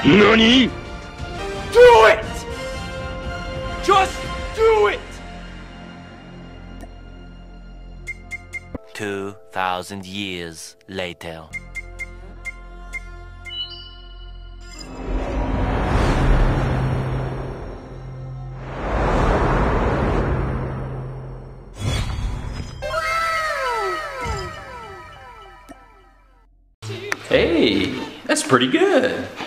NANI?! Do it! Just do it! 2,000 years later. Hey, that's pretty good.